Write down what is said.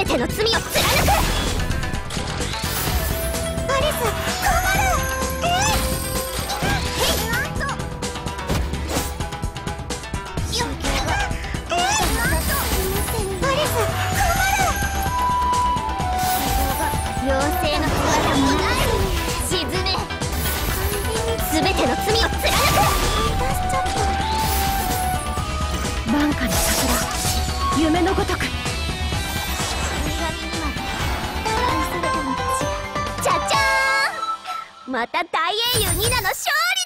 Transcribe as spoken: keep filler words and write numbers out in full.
全ての罪を貫く。アリス、困る。えー、へい、なんと。よっ、えー、なんと。アリス、困る。妖精の姿もない。沈め。全ての罪を貫く。晩夏の桜、夢のごとく。チャッチャーン、また大英雄ニナの勝利。